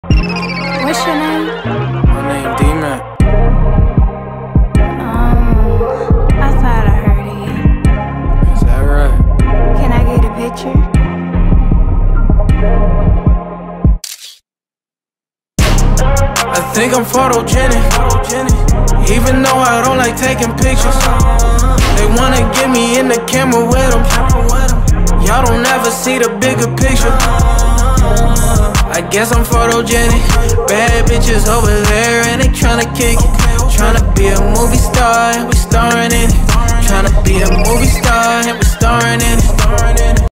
What's your name? My name Dmac. I thought I heard of you. Is that right? Can I get a picture? I think I'm photogenic, even though I don't like taking pictures. They wanna get me in the camera with them. Y'all don't ever see the bigger picture. I guess I'm photogenic. Bad bitches over there and they tryna kick it. Tryna be a movie star and we starring in it. Tryna be a movie star and we starring in it.